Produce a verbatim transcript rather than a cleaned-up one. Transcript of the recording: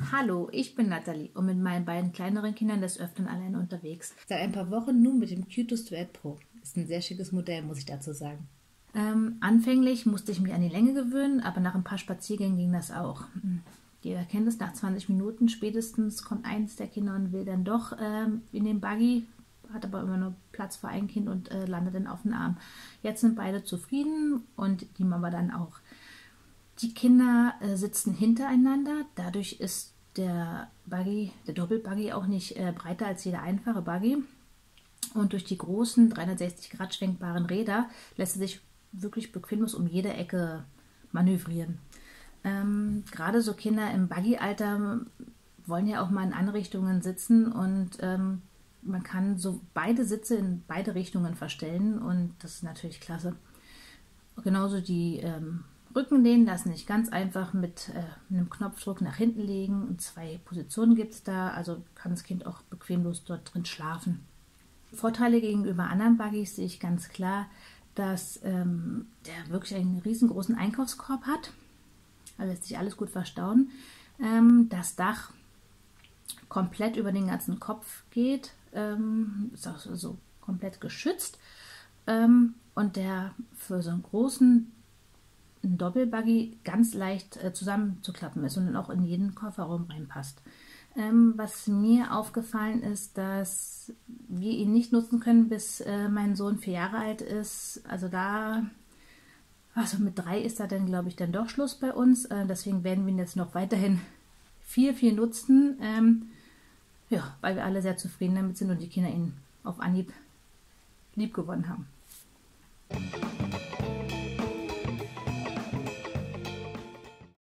Hallo, ich bin Nathalie und mit meinen beiden kleineren Kindern des Öfteren allein unterwegs. Seit ein paar Wochen nun mit dem Qtos Duet Pro. Ist ein sehr schickes Modell, muss ich dazu sagen. Ähm, anfänglich musste ich mich an die Länge gewöhnen, aber nach ein paar Spaziergängen ging das auch. Jeder kennt es, nach zwanzig Minuten spätestens kommt eins der Kinder und will dann doch ähm, in den Buggy, hat aber immer nur Platz für ein Kind und äh, landet dann auf den Arm. Jetzt sind beide zufrieden und die Mama dann auch. Die Kinder äh, sitzen hintereinander, dadurch ist der Buggy, der Doppelbuggy auch nicht äh, breiter als jeder einfache Buggy. Und durch die großen dreihundertsechzig Grad schwenkbaren Räder lässt er sich wirklich bequemlos um jede Ecke manövrieren. Ähm, gerade so Kinder im Buggy-Alter wollen ja auch mal in Anrichtungen sitzen und ähm, man kann so beide Sitze in beide Richtungen verstellen und das ist natürlich klasse. Genauso die ähm, Rückenlehnen lassen sich ganz einfach mit äh, einem Knopfdruck nach hinten legen und zwei Positionen gibt es da, also kann das Kind auch bequemlos dort drin schlafen. Vorteile gegenüber anderen Buggys sehe ich ganz klar, dass ähm, der wirklich einen riesengroßen Einkaufskorb hat, also lässt sich alles gut verstauen. Ähm, das Dach komplett über den ganzen Kopf geht, ähm, ist auch so, so komplett geschützt ähm, und der für so einen großen ein Doppelbuggy ganz leicht äh, zusammenzuklappen ist und dann auch in jeden Kofferraum reinpasst. Ähm, was mir aufgefallen ist, dass wir ihn nicht nutzen können, bis äh, mein Sohn vier Jahre alt ist. Also da, also mit drei ist da dann, glaube ich, dann doch Schluss bei uns. Äh, deswegen werden wir ihn jetzt noch weiterhin viel, viel nutzen. Ähm, ja, weil wir alle sehr zufrieden damit sind und die Kinder ihn auf Anhieb lieb gewonnen haben.